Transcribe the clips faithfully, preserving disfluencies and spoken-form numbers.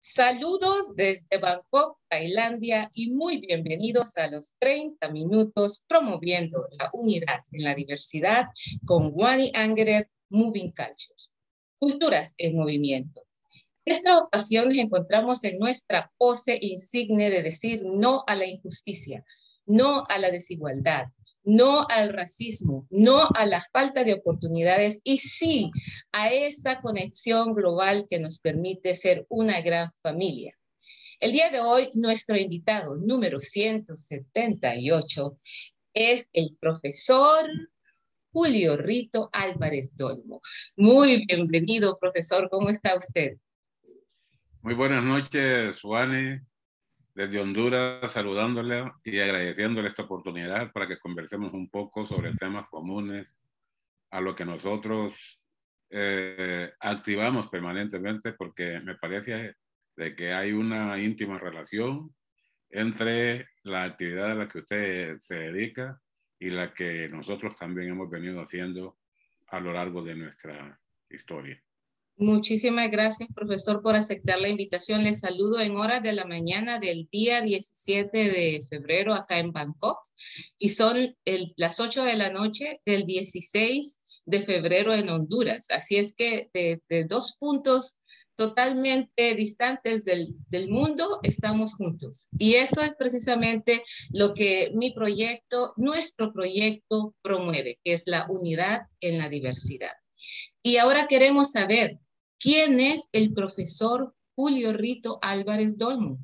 Saludos desde Bangkok, Tailandia, y muy bienvenidos a los treinta minutos promoviendo la unidad en la diversidad con Wani Angeret Moving Cultures, Culturas en Movimiento. En esta ocasión nos encontramos en nuestra pose insigne de decir no a la injusticia, no a la desigualdad, no al racismo, no a la falta de oportunidades y sí a esa conexión global que nos permite ser una gran familia. El día de hoy, nuestro invitado número ciento setenta y ocho es el profesor Julio Rito Álvarez Dolmo. Muy bienvenido, profesor. ¿Cómo está usted? Muy buenas noches, Wani, desde Honduras, saludándole y agradeciéndole esta oportunidad para que conversemos un poco sobre temas comunes a lo que nosotros eh, activamos permanentemente, porque me parece de que hay una íntima relación entre la actividad a la que usted se dedica y la que nosotros también hemos venido haciendo a lo largo de nuestra historia. Muchísimas gracias, profesor, por aceptar la invitación. Les saludo en horas de la mañana del día diecisiete de febrero acá en Bangkok y son el, las ocho de la noche del dieciséis de febrero en Honduras. Así es que de, de dos puntos totalmente distantes del, del mundo estamos juntos. Y eso es precisamente lo que mi proyecto, nuestro proyecto promueve, que es la unidad en la diversidad. Y ahora queremos saber, ¿quién es el profesor Julio Rito Álvarez Dolmo?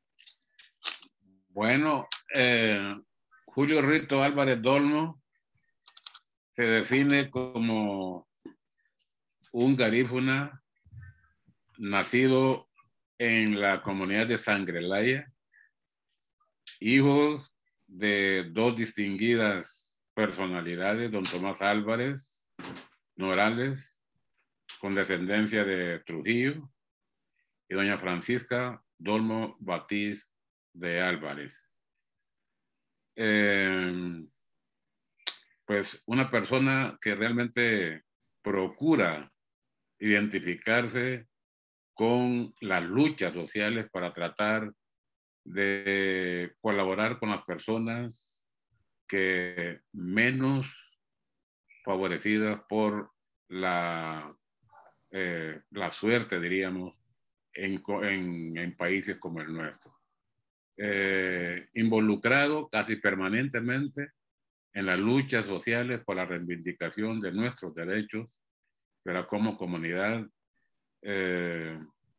Bueno, eh, Julio Rito Álvarez Dolmo se define como un garífuna nacido en la comunidad de Sangrelaya, hijo de dos distinguidas personalidades, don Tomás Álvarez Norales, con descendencia de Trujillo, y doña Francisca Dolmo Batiz de Álvarez. Eh, pues una persona que realmente procura identificarse con las luchas sociales para tratar de colaborar con las personas que menos favorecidas por la, eh, la suerte, diríamos, en, en, en países como el nuestro. Eh, involucrado casi permanentemente en las luchas sociales por la reivindicación de nuestros derechos, pero como comunidad eh,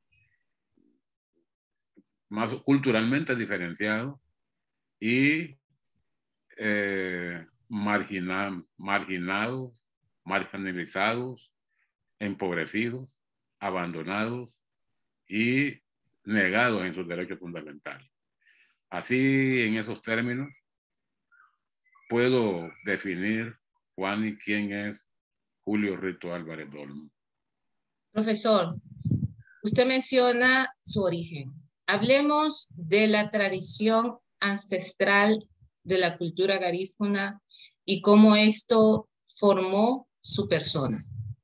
más culturalmente diferenciado y eh, margina, marginados, marginalizados, empobrecidos, abandonados y negados en sus derechos fundamentales. Así, en esos términos, puedo definir, Juan, y quién es Julio Rito Álvarez Dolmo. Profesor, usted menciona su origen. Hablemos de la tradición ancestral de la cultura garífuna y cómo esto formó su persona.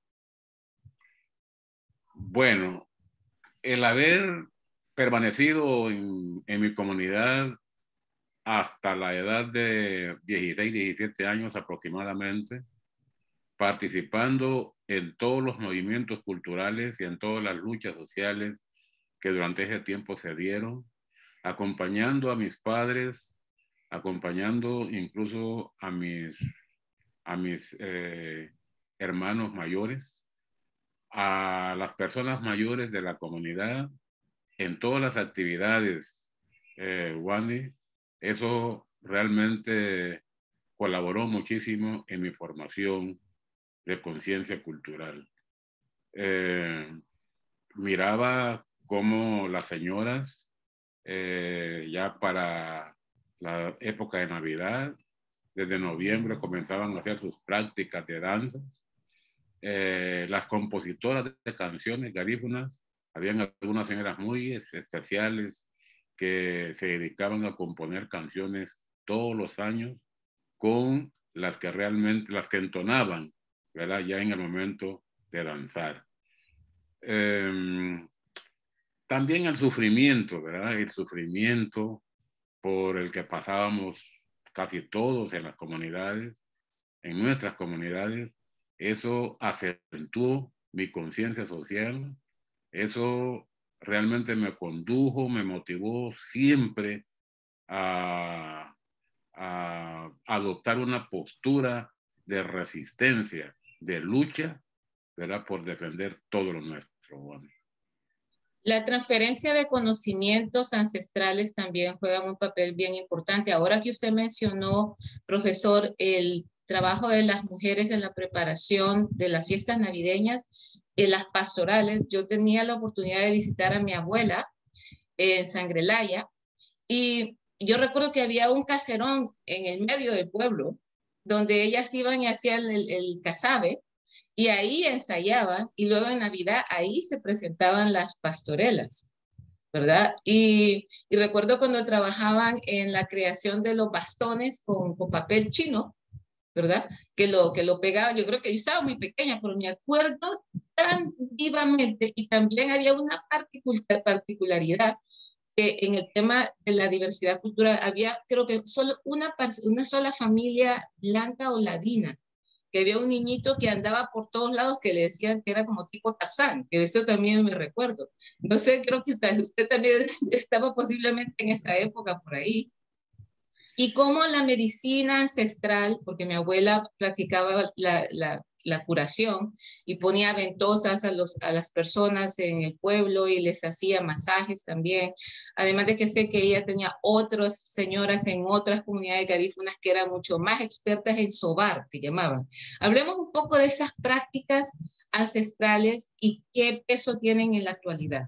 Bueno, el haber permanecido en, en mi comunidad hasta la edad de dieciséis, diecisiete años aproximadamente, participando en todos los movimientos culturales y en todas las luchas sociales que durante ese tiempo se dieron, acompañando a mis padres, acompañando incluso a mis, a mis eh, hermanos mayores, a las personas mayores de la comunidad, en todas las actividades, eh, Wani. Eso realmente colaboró muchísimo en mi formación de conciencia cultural. Eh, miraba cómo las señoras, eh, ya para la época de Navidad, desde noviembre comenzaban a hacer sus prácticas de danzas. Eh, las compositoras de canciones garífunas, habían algunas señoras muy especiales que se dedicaban a componer canciones todos los años con las que realmente, las que entonaban, ¿verdad? Ya en el momento de danzar. Eh, también el sufrimiento, ¿verdad? El sufrimiento por el que pasábamos casi todos en las comunidades, en nuestras comunidades, eso acentuó mi conciencia social, eso realmente me condujo, me motivó siempre a, a adoptar una postura de resistencia, de lucha, ¿verdad? Por defender todo lo nuestro. Bueno. La transferencia de conocimientos ancestrales también juega un papel bien importante. Ahora que usted mencionó, profesor, el trabajo de las mujeres en la preparación de las fiestas navideñas, en las pastorales, yo tenía la oportunidad de visitar a mi abuela en Sangrelaya y yo recuerdo que había un caserón en el medio del pueblo donde ellas iban y hacían el, el casabe y ahí ensayaban y luego en Navidad ahí se presentaban las pastorelas, ¿verdad? Y, y recuerdo cuando trabajaban en la creación de los bastones con, con papel chino, ¿verdad? Que lo, que lo pegaban, yo creo que yo estaba muy pequeña, pero me acuerdo tan vivamente y también había una particularidad que en el tema de la diversidad cultural había, creo que solo una, una sola familia blanca o ladina, que había un niñito que andaba por todos lados que le decían que era como tipo Tarzán, que eso también me recuerdo. No sé, creo que usted, usted también estaba posiblemente en esa época por ahí. Y cómo la medicina ancestral, porque mi abuela practicaba la, la, la curación y ponía ventosas a, los, a las personas en el pueblo y les hacía masajes también. Además de que sé que ella tenía otras señoras en otras comunidades garífunas que eran mucho más expertas en sobar, que llamaban. Hablemos un poco de esas prácticas ancestrales y qué peso tienen en la actualidad.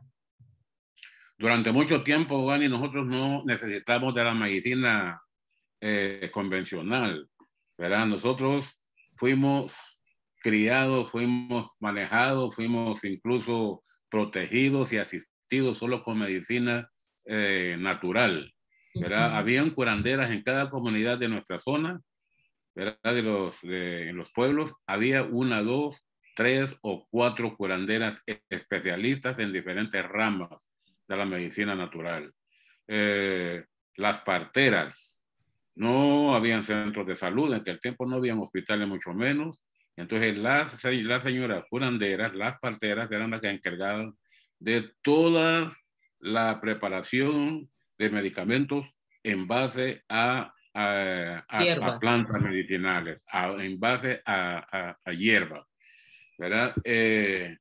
Durante mucho tiempo, Wani, nosotros no necesitamos de la medicina eh, convencional, ¿verdad? Nosotros fuimos criados, fuimos manejados, fuimos incluso protegidos y asistidos solo con medicina eh, natural, ¿verdad? Uh-huh. Habían curanderas en cada comunidad de nuestra zona, ¿verdad? De los, de, en los pueblos había una, dos, tres o cuatro curanderas especialistas en diferentes ramas de la medicina natural. Eh, las parteras, no habían centros de salud, en aquel tiempo no habían hospitales mucho menos, entonces las, las señoras curanderas, las parteras eran las que encargaban de toda la preparación de medicamentos en base a, a, a, a plantas medicinales, a, en base a, a, a hierbas, ¿verdad? Eh,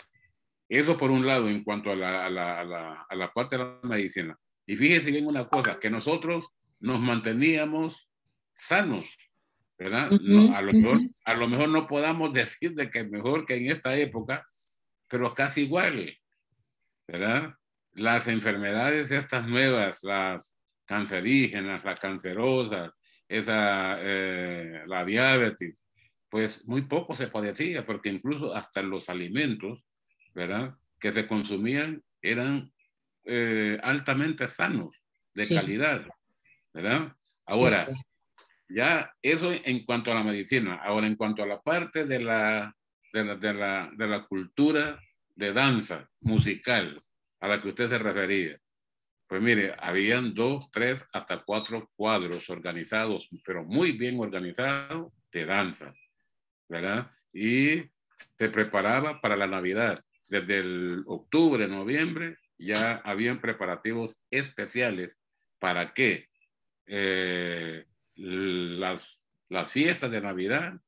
eso por un lado en cuanto a la, a, la, a, la, a la parte de la medicina. Y fíjense bien una cosa, que nosotros nos manteníamos sanos, ¿verdad? Uh-huh, no, a, lo uh-huh. mejor, a lo mejor no podamos decir de que mejor que en esta época, pero casi igual, ¿verdad? Las enfermedades estas nuevas, las cancerígenas, las cancerosas, esa, eh, la diabetes, pues muy poco se padecía, porque incluso hasta los alimentos, ¿verdad?, que se consumían eran eh, altamente sanos, de sí. calidad, ¿verdad? Ahora, sí. ya eso en cuanto a la medicina. Ahora, en cuanto a la parte de la, de la, de la, de la cultura de danza musical a la que usted se refería, pues mire, habían dos, tres, hasta cuatro cuadros organizados, pero muy bien organizados, de danza, ¿verdad? Y se preparaba para la Navidad. Desde el octubre, noviembre, ya habían preparativos especiales para que eh, las, las fiestas de Navidad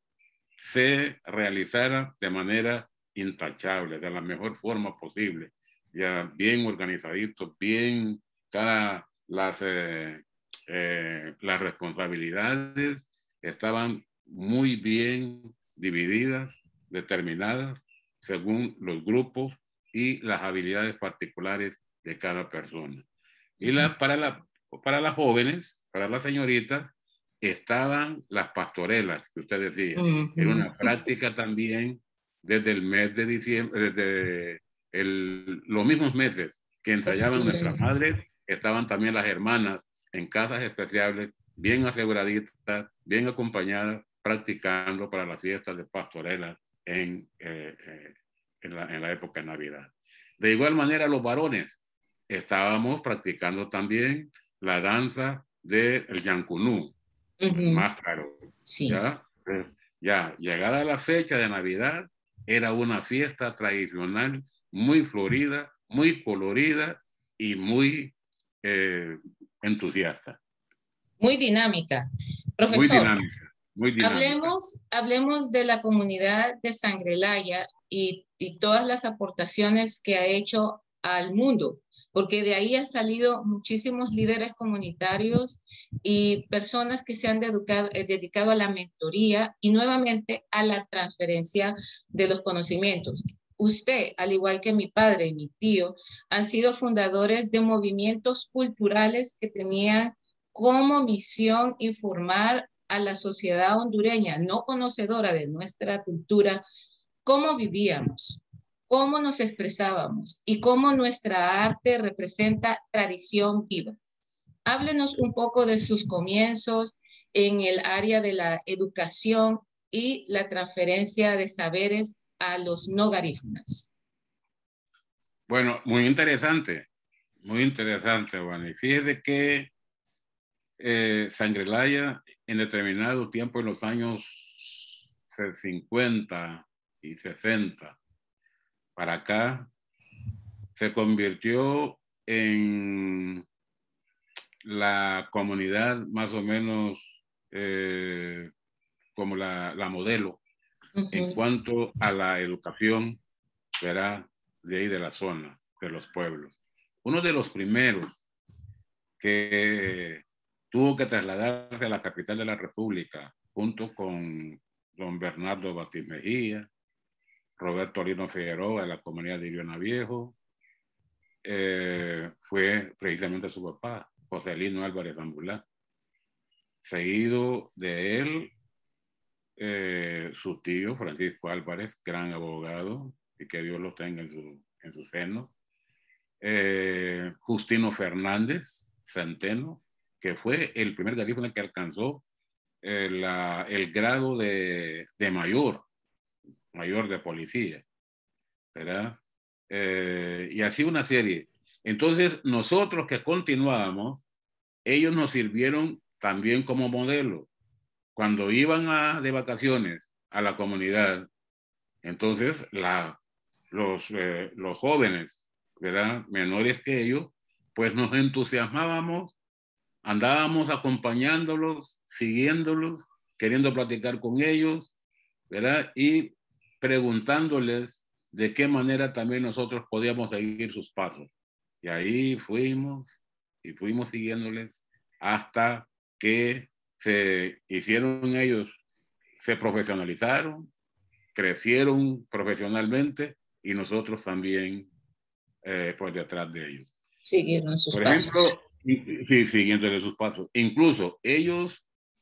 se realizaran de manera intachable, de la mejor forma posible, ya bien organizaditos, bien cada las, eh, eh, las responsabilidades estaban muy bien divididas, determinadas según los grupos y las habilidades particulares de cada persona. Y la, para, la, para las jóvenes, para las señoritas, estaban las pastorelas, que usted decía. Uh-huh. Era una práctica también desde el mes de diciembre, desde el, los mismos meses que ensayaban nuestras madres, estaban también las hermanas en casas especiales, bien aseguraditas, bien acompañadas, practicando para las fiestas de pastorelas en, eh, eh, en, la, en la época de Navidad. De igual manera, los varones estábamos practicando también la danza del Yankunú, uh-huh. el máscaro. Sí. ¿Ya? Pues, ya, llegada la fecha de Navidad, era una fiesta tradicional muy florida, muy colorida y muy eh, entusiasta. Muy dinámica. Profesor, muy dinámica, muy dinámica. Hablemos, hablemos de la comunidad de Sangrelaya y, y todas las aportaciones que ha hecho al mundo, porque de ahí han salido muchísimos líderes comunitarios y personas que se han dedicado, eh, dedicado a la mentoría y nuevamente a la transferencia de los conocimientos. Usted, al igual que mi padre y mi tío, han sido fundadores de movimientos culturales que tenían como misión informar a la sociedad hondureña no conocedora de nuestra cultura cómo vivíamos, cómo nos expresábamos y cómo nuestra arte representa tradición viva. Háblenos un poco de sus comienzos en el área de la educación y la transferencia de saberes a los no garífunas. Bueno, muy interesante, muy interesante, Juan. Y fíjese que eh, Sangrelaya en determinado tiempo, en los años cincuenta y sesenta, para acá, se convirtió en la comunidad más o menos eh, como la, la modelo uh-huh. en cuanto a la educación, ¿verdad? De ahí de la zona, de los pueblos. Uno de los primeros que tuvo que trasladarse a la capital de la República junto con don Bernardo Batiz Mejía, Roberto Lino Figueroa de la comunidad de Iriona Viejo, eh, fue precisamente su papá, José Lino Álvarez Ambulá. Seguido de él, eh, su tío Francisco Álvarez, gran abogado, y que Dios lo tenga en su, en su seno. Eh, Justino Fernández Centeno, que fue el primer garífuna que alcanzó eh, la, el grado de, de mayor, mayor de policía, ¿verdad? Eh, y así una serie. Entonces, nosotros que continuábamos, ellos nos sirvieron también como modelo. Cuando iban a, de vacaciones a la comunidad, entonces la, los, eh, los jóvenes, ¿verdad? Menores que ellos, pues nos entusiasmábamos, andábamos acompañándolos, siguiéndolos, queriendo platicar con ellos, ¿verdad? Y preguntándoles de qué manera también nosotros podíamos seguir sus pasos. Y ahí fuimos y fuimos siguiéndoles hasta que se hicieron ellos, se profesionalizaron, crecieron profesionalmente y nosotros también eh, por detrás de ellos. Siguieron sus por pasos. ejemplo, sí, siguiéndole sus pasos. Incluso ellos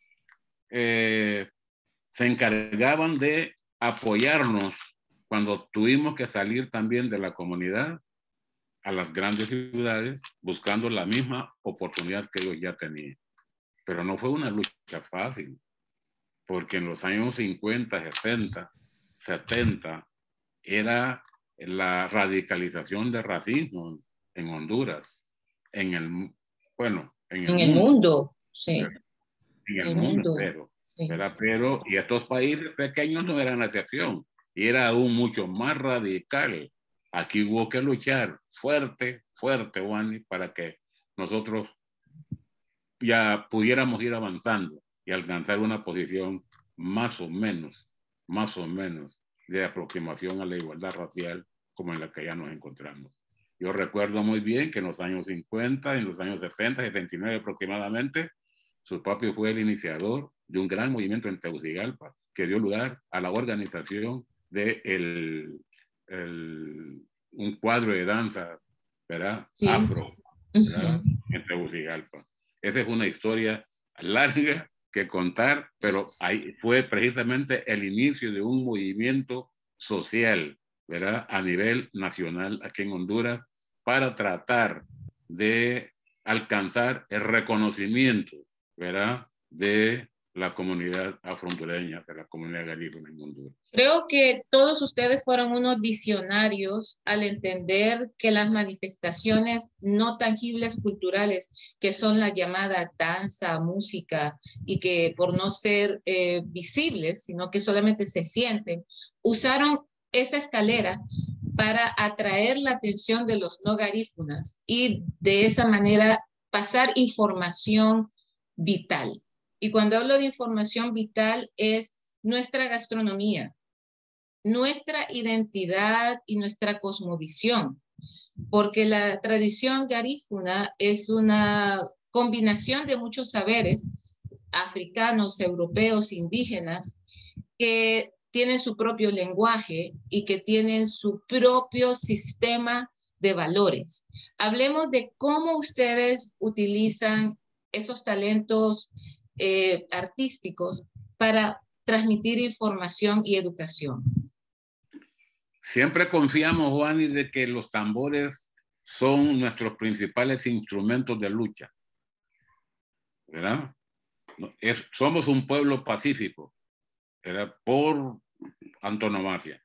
eh, se encargaban de apoyarnos cuando tuvimos que salir también de la comunidad a las grandes ciudades buscando la misma oportunidad que ellos ya tenían. Pero no fue una lucha fácil, porque en los años cincuenta, sesenta, setenta era la radicalización del racismo en Honduras, en el, bueno, en el, en mundo, el mundo, sí. En el, el mundo, mundo entero. Sí. Pero, y estos países pequeños no eran la excepción, y era aún mucho más radical. Aquí hubo que luchar fuerte, fuerte, Wani, para que nosotros ya pudiéramos ir avanzando y alcanzar una posición más o menos, más o menos de aproximación a la igualdad racial como en la que ya nos encontramos. Yo recuerdo muy bien que en los años cincuenta, en los años sesenta, setenta y nueve aproximadamente, su papi fue el iniciador de un gran movimiento en Tegucigalpa que dio lugar a la organización de el, el, un cuadro de danza, ¿verdad? Sí. Afro, ¿verdad? Uh-huh. En Tegucigalpa. Esa es una historia larga que contar, pero ahí fue precisamente el inicio de un movimiento social, ¿verdad? A nivel nacional aquí en Honduras para tratar de alcanzar el reconocimiento, ¿verdad? De la comunidad afro-hondureña, de la comunidad garífuna en Honduras. Creo que todos ustedes fueron unos visionarios al entender que las manifestaciones no tangibles culturales, que son la llamada danza, música, y que por no ser eh, visibles, sino que solamente se sienten, usaron esa escalera para atraer la atención de los no garífunas y de esa manera pasar información vital. Y cuando hablo de información vital es nuestra gastronomía, nuestra identidad y nuestra cosmovisión, porque la tradición garífuna es una combinación de muchos saberes africanos, europeos, indígenas, que tienen su propio lenguaje y que tienen su propio sistema de valores. Hablemos de cómo ustedes utilizan esos talentos eh, artísticos para transmitir información y educación. Siempre confiamos, Juani, de que los tambores son nuestros principales instrumentos de lucha, ¿verdad? Es, somos un pueblo pacífico, ¿verdad? Por antonomasia.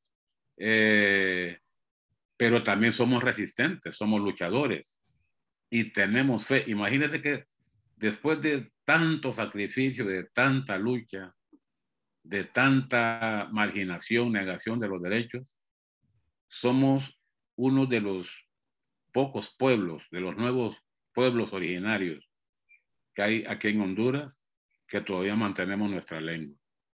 Eh, pero también somos resistentes, somos luchadores y tenemos fe. Imagínense que después de tanto sacrificio, de tanta lucha, de tanta marginación, negación de los derechos, somos uno de los pocos pueblos, de los nuevos pueblos originarios que hay aquí en Honduras, que todavía mantenemos nuestra lengua.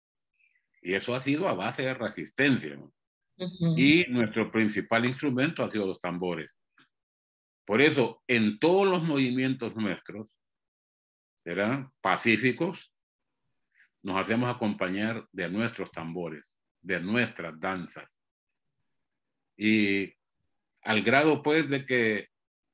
Y eso ha sido a base de resistencia, ¿no? Uh-huh. Y nuestro principal instrumento ha sido los tambores. Por eso, en todos los movimientos nuestros, ¿verdad?, pacíficos, nos hacemos acompañar de nuestros tambores, de nuestras danzas. Y al grado, pues, de que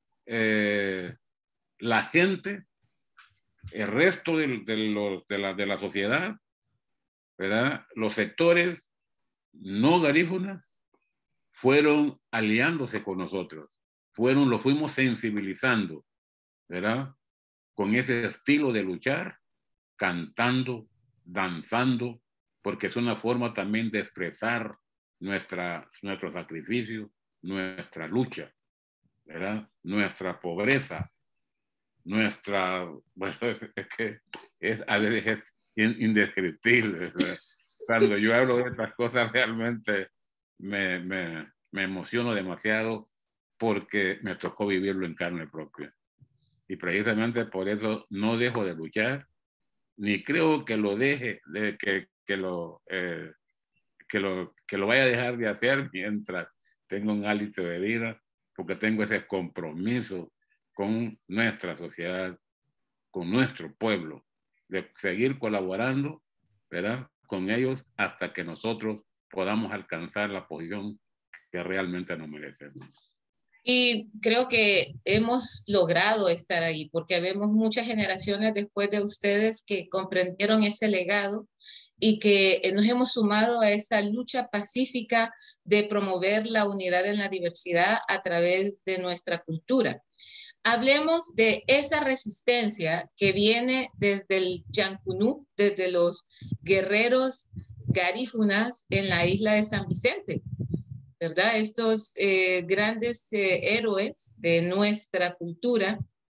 eh, la gente, el resto de, de, los, de, la, de la sociedad, ¿verdad?, los sectores no garífunas, fueron aliándose con nosotros. Fueron, lo fuimos sensibilizando, ¿verdad?, con ese estilo de luchar, cantando, danzando, porque es una forma también de expresar nuestra, nuestro sacrificio, nuestra lucha, ¿verdad?, nuestra pobreza, nuestra, bueno, es que es, es indescriptible, ¿verdad? Cuando yo hablo de estas cosas realmente me, me, me emociono demasiado porque me tocó vivirlo en carne propia. Y precisamente por eso no dejo de luchar, ni creo que lo deje, que, que, lo, eh, que, lo, que lo vaya a dejar de hacer mientras tengo un hálito de vida, porque tengo ese compromiso con nuestra sociedad, con nuestro pueblo, de seguir colaborando, ¿verdad?, con ellos hasta que nosotros podamos alcanzar la posición que realmente nos merecemos. Y creo que hemos logrado estar ahí, porque vemos muchas generaciones después de ustedes que comprendieron ese legado y que nos hemos sumado a esa lucha pacífica de promover la unidad en la diversidad a través de nuestra cultura. Hablemos de esa resistencia que viene desde el Yancunú, desde los guerreros garífunas en la isla de San Vicente, ¿verdad? Estos eh, grandes eh, héroes de nuestra cultura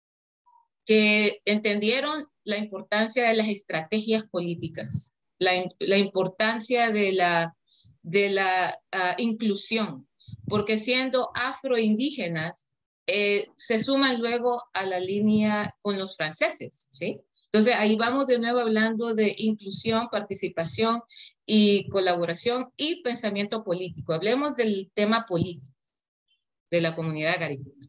que entendieron la importancia de las estrategias políticas, la, la importancia de la, de la uh, inclusión, porque siendo afroindígenas, eh, se suman luego a la línea con los franceses, ¿sí? Entonces ahí vamos de nuevo hablando de inclusión, participación y colaboración y pensamiento político. Hablemos del tema político de la comunidad garífuna.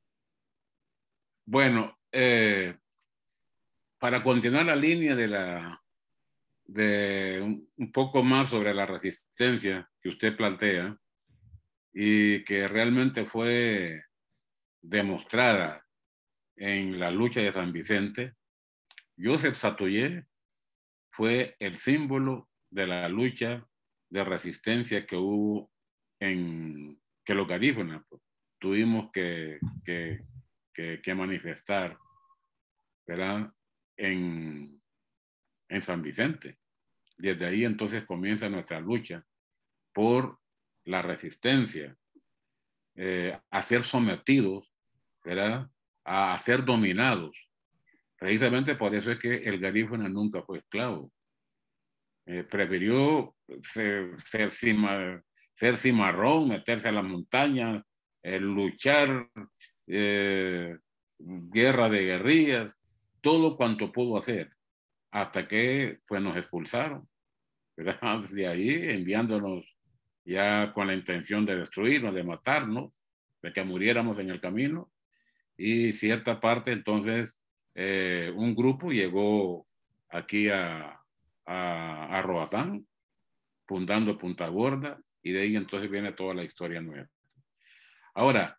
Bueno, eh, para continuar la línea de, la, de un, un poco más sobre la resistencia que usted plantea y que realmente fue demostrada en la lucha de San Vicente, Joseph Satoyer fue el símbolo de la lucha de resistencia que hubo en que los garífunas pues, tuvimos que, que, que, que manifestar, ¿verdad?, en, en San Vicente. Desde ahí entonces comienza nuestra lucha por la resistencia, eh, a ser sometidos, ¿verdad? A ser dominados. Precisamente por eso es que el garífuna nunca fue esclavo. Eh, prefirió ser, ser, cima, ser cimarrón, meterse a las montañas, eh, luchar, eh, guerra de guerrillas, todo cuanto pudo hacer, hasta que pues, nos expulsaron, ¿verdad? De ahí enviándonos ya con la intención de destruirnos, de matarnos, de que muriéramos en el camino. Y cierta parte, entonces, eh, un grupo llegó aquí a, a, a Roatán, fundando Punta Gorda, y de ahí entonces viene toda la historia nuestra. Ahora,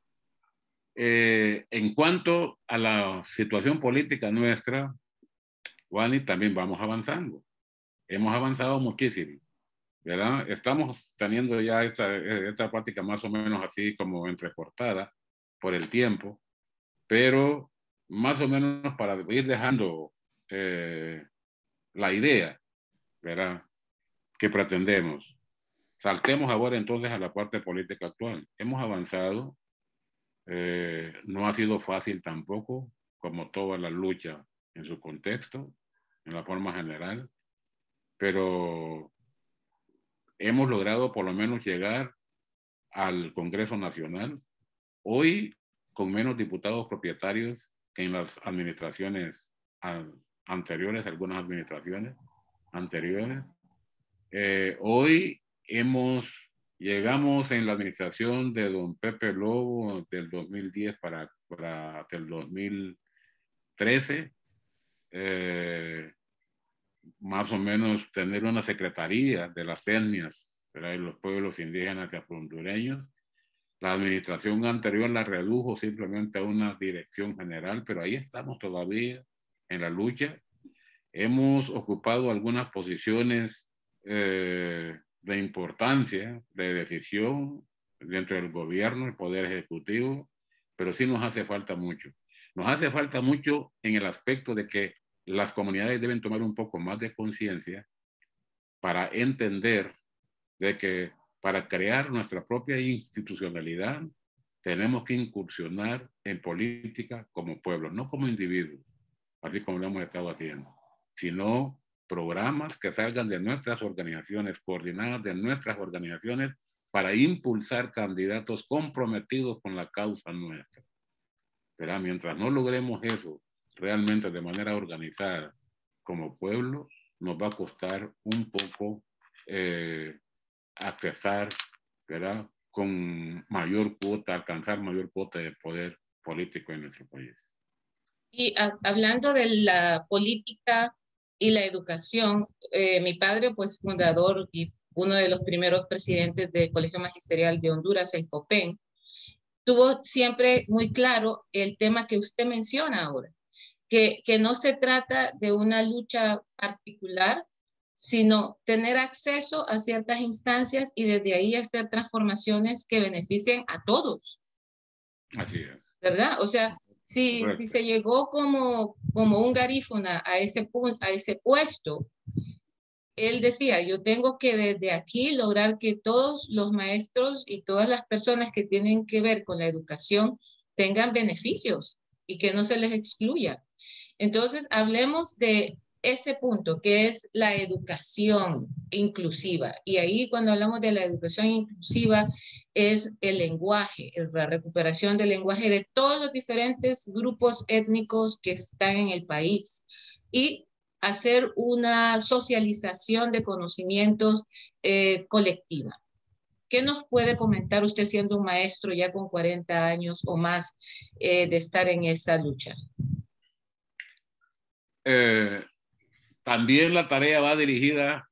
eh, en cuanto a la situación política nuestra, Wani, también vamos avanzando. Hemos avanzado muchísimo, ¿verdad? Estamos teniendo ya esta, esta práctica más o menos así como entrecortada por el tiempo, pero más o menos para ir dejando eh, la idea, ¿verdad? Que pretendemos. Saltemos ahora entonces a la parte política actual. Hemos avanzado, eh, no ha sido fácil tampoco, como toda la lucha en su contexto, en la forma general, pero hemos logrado por lo menos llegar al Congreso Nacional, hoy con menos diputados propietarios que en las administraciones anteriores, algunas administraciones anteriores. Eh, hoy hemos, llegamos en la administración de don Pepe Lobo del dos mil diez para, para del dos mil trece, eh, más o menos tener una secretaría de las etnias, ¿verdad? De los pueblos indígenas y afrohondureños. La administración anterior la redujo simplemente a una dirección general, pero ahí estamos todavía en la lucha. Hemos ocupado algunas posiciones eh, de importancia, de decisión dentro del gobierno, el poder ejecutivo, pero sí nos hace falta mucho. Nos hace falta mucho en el aspecto de que las comunidades deben tomar un poco más de conciencia para entender de que para crear nuestra propia institucionalidad tenemos que incursionar en política como pueblo, no como individuos, así como lo hemos estado haciendo, sino programas que salgan de nuestras organizaciones, coordinadas de nuestras organizaciones, para impulsar candidatos comprometidos con la causa nuestra. Pero mientras no logremos eso realmente de manera organizada como pueblo, nos va a costar un poco eh, accesar, ¿verdad? Con mayor cuota, alcanzar mayor cuota de poder político en nuestro país. Y a, hablando de la política y la educación, eh, mi padre, pues fundador y uno de los primeros presidentes del Colegio Magisterial de Honduras, el COPEN, tuvo siempre muy claro el tema que usted menciona ahora, que, que no se trata de una lucha particular, sino tener acceso a ciertas instancias y desde ahí hacer transformaciones que beneficien a todos. Así es. ¿Verdad? O sea, si, si se llegó como, como un garífuna a ese, a ese puesto, él decía, yo tengo que desde aquí lograr que todos los maestros y todas las personas que tienen que ver con la educación tengan beneficios y que no se les excluya. Entonces, hablemos de ese punto, que es la educación inclusiva. Y ahí cuando hablamos de la educación inclusiva es el lenguaje, la recuperación del lenguaje de todos los diferentes grupos étnicos que están en el país. Y hacer una socialización de conocimientos eh, colectiva. ¿Qué nos puede comentar usted siendo un maestro ya con cuarenta años o más eh, de estar en esa lucha? Eh, también la tarea va dirigida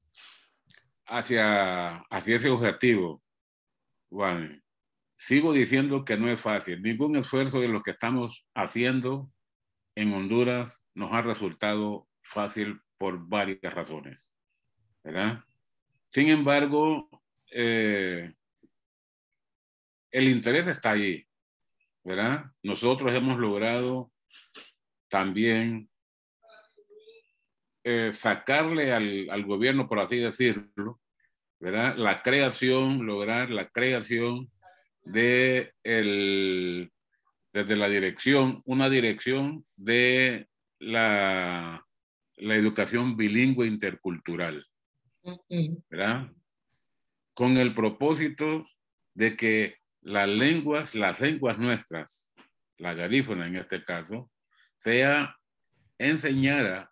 hacia, hacia ese objetivo. Bueno, sigo diciendo que no es fácil. Ningún esfuerzo de lo que estamos haciendo en Honduras nos ha resultado fácil por varias razones, ¿verdad? Sin embargo, eh, el interés está allí, ¿verdad? Nosotros hemos logrado también eh, sacarle al, al gobierno, por así decirlo, ¿verdad? La creación, lograr la creación de el, desde la dirección, una dirección de la, la educación bilingüe intercultural, ¿verdad? Con el propósito de que las lenguas, las lenguas nuestras, la garífuna en este caso, sea enseñada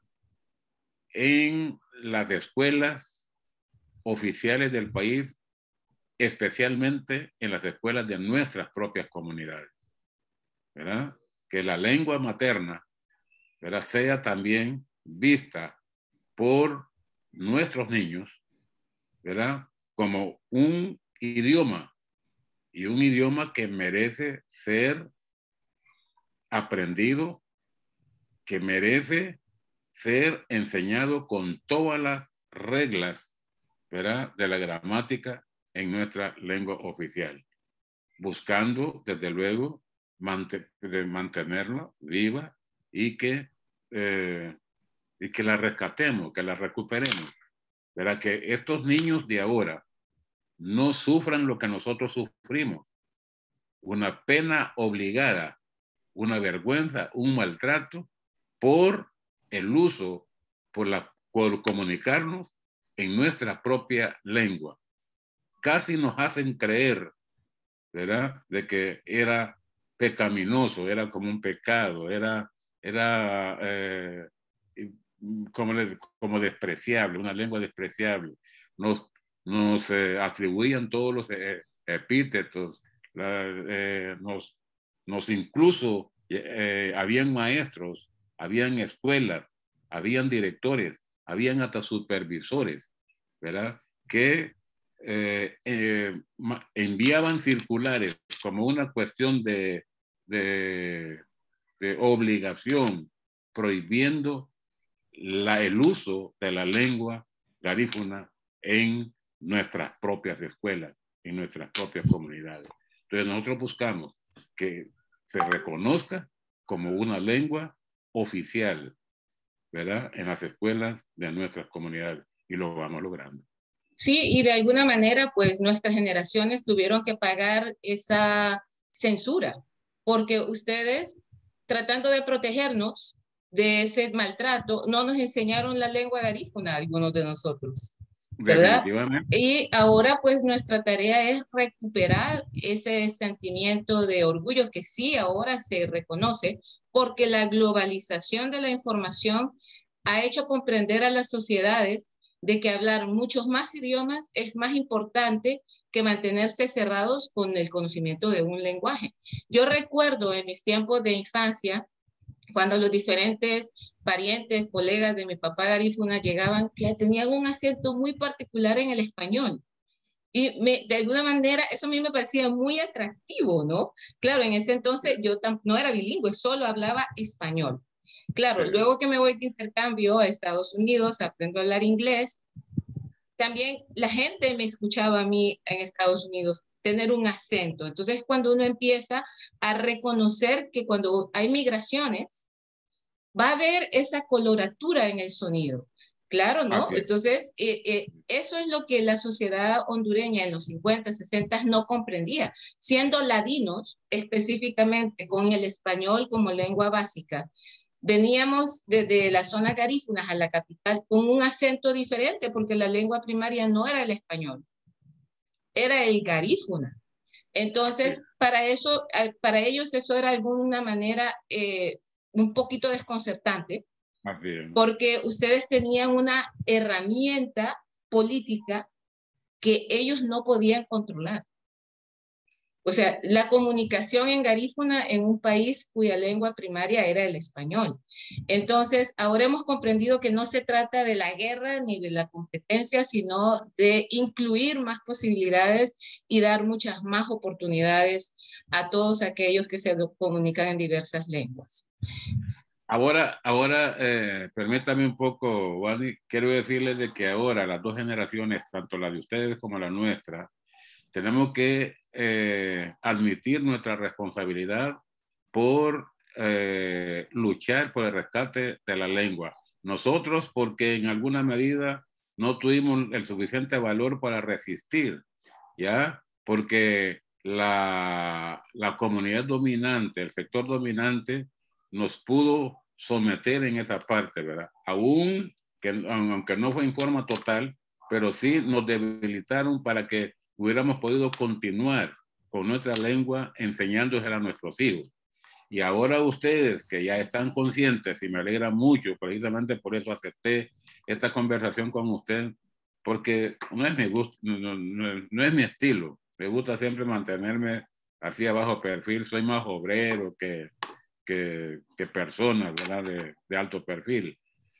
en las escuelas oficiales del país, especialmente en las escuelas de nuestras propias comunidades, ¿verdad? Que la lengua materna, ¿verdad?, sea también vista por nuestros niños, ¿verdad?, como un idioma, y un idioma que merece ser aprendido, que merece ser enseñado con todas las reglas, ¿verdad?, de la gramática en nuestra lengua oficial, buscando, desde luego, mant- de mantenerla viva y que, eh, y que la rescatemos, que la recuperemos. ¿Verdad? Que estos niños de ahora no sufran lo que nosotros sufrimos, una pena obligada, una vergüenza, un maltrato por el uso, por, la, por comunicarnos en nuestra propia lengua. Casi nos hacen creer, ¿verdad?, de que era pecaminoso, era como un pecado, era, era eh, como, como despreciable, una lengua despreciable. Nos, nos eh, atribuían todos los eh, epítetos, la, eh, nos, nos incluso eh, habían maestros, habían escuelas, habían directores, habían hasta supervisores, ¿verdad?, que eh, eh, enviaban circulares como una cuestión de, de, de obligación, prohibiendo la, el uso de la lengua garífuna en nuestras propias escuelas, en nuestras propias comunidades. Entonces nosotros buscamos que se reconozca como una lengua oficial, ¿verdad?, en las escuelas de nuestras comunidades, y lo vamos logrando. Sí, y de alguna manera, pues nuestras generaciones tuvieron que pagar esa censura, porque ustedes, tratando de protegernos de ese maltrato, no nos enseñaron la lengua garífuna, algunos de nosotros, ¿verdad? Definitivamente. Y ahora, pues nuestra tarea es recuperar ese sentimiento de orgullo que sí ahora se reconoce, porque la globalización de la información ha hecho comprender a las sociedades de que hablar muchos más idiomas es más importante que mantenerse cerrados con el conocimiento de un lenguaje. Yo recuerdo en mis tiempos de infancia, cuando los diferentes parientes, colegas de mi papá garífuna llegaban, que tenían un acento muy particular en el español. Y me, de alguna manera eso a mí me parecía muy atractivo, ¿no? Claro, en ese entonces yo no era bilingüe, solo hablaba español. Claro, sí. Luego que me voy de intercambio a Estados Unidos, aprendo a hablar inglés. También la gente me escuchaba a mí en Estados Unidos tener un acento. Entonces, cuando uno empieza a reconocer que cuando hay migraciones, va a haber esa coloratura en el sonido. Claro, ¿no? Así. Entonces, eh, eh, eso es lo que la sociedad hondureña en los cincuenta, sesenta no comprendía. Siendo ladinos, específicamente con el español como lengua básica, veníamos desde la zona garífunas a la capital con un acento diferente porque la lengua primaria no era el español, era el garífuna. Entonces, sí. para, eso, para ellos eso era de alguna manera eh, un poquito desconcertante, porque ustedes tenían una herramienta política que ellos no podían controlar. O sea, la comunicación en garífuna en un país cuya lengua primaria era el español. Entonces, ahora hemos comprendido que no se trata de la guerra ni de la competencia, sino de incluir más posibilidades y dar muchas más oportunidades a todos aquellos que se comunican en diversas lenguas. Ahora, ahora eh, permítame un poco, Wani, quiero decirles de que ahora las dos generaciones, tanto la de ustedes como la nuestra, tenemos que eh, admitir nuestra responsabilidad por eh, luchar por el rescate de la lengua. nosotros porque en alguna medida no tuvimos el suficiente valor para resistir, ¿ya? Porque la, la comunidad dominante, el sector dominante, nos pudo someter en esa parte, ¿verdad? Aún que, aunque no fue en forma total, pero sí nos debilitaron para que hubiéramos podido continuar con nuestra lengua enseñándosela a nuestros hijos. Y ahora ustedes que ya están conscientes, y me alegra mucho, precisamente por eso acepté esta conversación con usted, porque no es mi gusto, no, no, no, no es mi estilo. Me gusta siempre mantenerme así a bajo perfil. Soy más obrero que, que, que persona, ¿verdad? De, de alto perfil.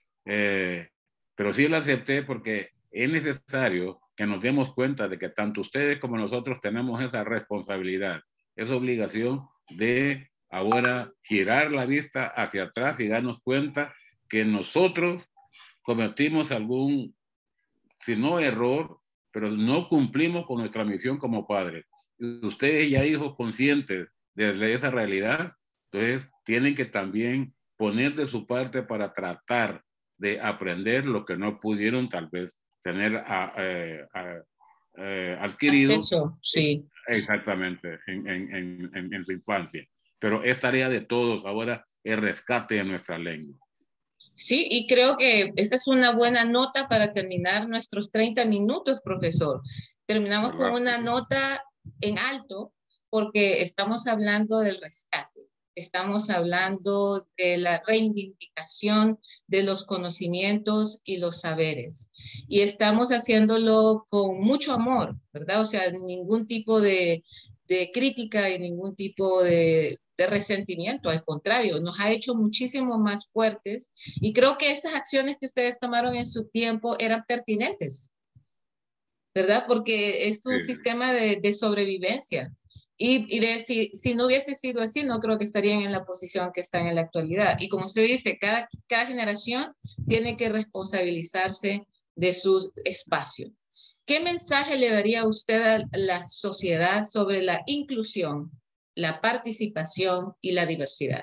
Eh, pero sí lo acepté porque es necesario que nos demos cuenta de que tanto ustedes como nosotros tenemos esa responsabilidad, esa obligación de ahora girar la vista hacia atrás y darnos cuenta que nosotros cometimos algún, si no error, pero no cumplimos con nuestra misión como padres. Ustedes ya hijos conscientes de esa realidad, entonces tienen que también poner de su parte para tratar de aprender lo que no pudieron tal vez tener a, eh, a, eh, adquirido. Acceso, sí. Exactamente, en, en, en, en su infancia. Pero es tarea de todos ahora el rescate de nuestra lengua. Sí, y creo que esa es una buena nota para terminar nuestros treinta minutos, profesor. Terminamos con una nota en alto porque estamos hablando del rescate. Estamos hablando de la reivindicación de los conocimientos y los saberes. Y estamos haciéndolo con mucho amor, ¿verdad? O sea, ningún tipo de, de crítica y ningún tipo de, de resentimiento. Al contrario, nos ha hecho muchísimo más fuertes y creo que esas acciones que ustedes tomaron en su tiempo eran pertinentes, ¿verdad? Porque es un Sí. sistema de, de sobrevivencia. Y, y de, si, si no hubiese sido así, no creo que estarían en la posición que están en la actualidad. Y como usted dice, cada, cada generación tiene que responsabilizarse de su espacio. ¿Qué mensaje le daría usted a la sociedad sobre la inclusión, la participación y la diversidad?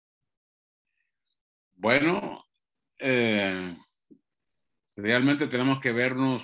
Bueno, eh, realmente tenemos que vernos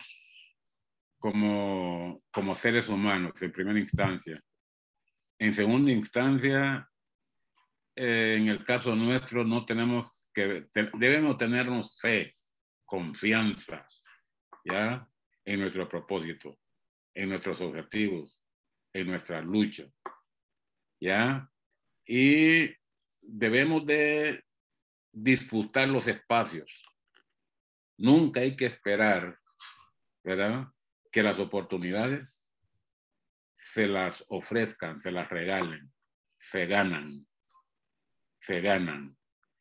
como, como seres humanos en primera instancia. En segunda instancia, eh, en el caso nuestro, no tenemos que, te, debemos tenernos fe, confianza, ¿ya? En nuestro propósito, en nuestros objetivos, en nuestra lucha, ¿ya? Y debemos de disputar los espacios. Nunca hay que esperar, ¿verdad?, que las oportunidades se las ofrezcan, se las regalen, se ganan, se ganan.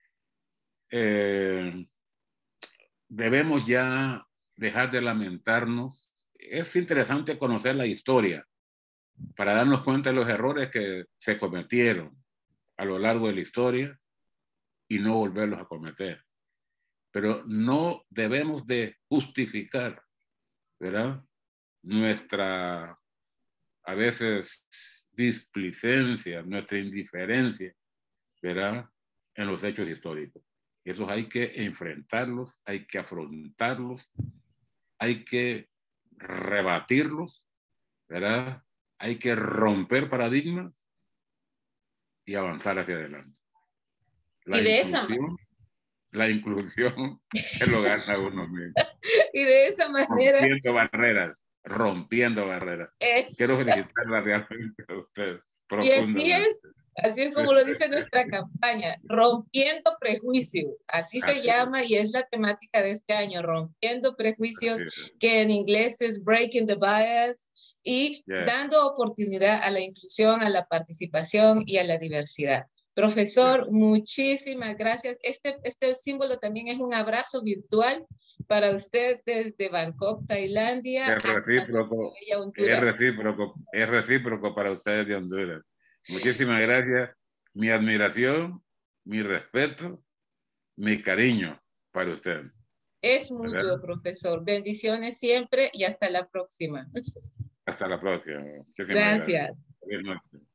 Eh, debemos ya dejar de lamentarnos. Es interesante conocer la historia para darnos cuenta de los errores que se cometieron a lo largo de la historia y no volverlos a cometer. Pero no debemos de justificar, ¿verdad?, nuestra, a veces, displicencia, nuestra indiferencia, ¿verdad?, en los hechos históricos. Esos hay que enfrentarlos, hay que afrontarlos, hay que rebatirlos, ¿verdad? Hay que romper paradigmas y avanzar hacia adelante. La y de esa inclusión, la inclusión se lo gana uno mismo. y de esa manera Rompiendo barreras, rompiendo barreras. es, Quiero felicitarla realmente a usted y así profundamente. es, así es como lo dice nuestra campaña, rompiendo prejuicios, así se Así llama y es la temática de este año, rompiendo prejuicios, es. que en inglés es breaking the bias y Yeah. dando oportunidad a la inclusión, a la participación y a la diversidad. Profesor, yeah. muchísimas gracias. Este, este símbolo también es un abrazo virtual para usted desde Bangkok, Tailandia. Es recíproco, es recíproco, es recíproco para ustedes de Honduras. Muchísimas gracias. Mi admiración, mi respeto, mi cariño para usted. Es mutuo, profesor. Bendiciones siempre y hasta la próxima. Hasta la próxima. Muchísimas Gracias. gracias.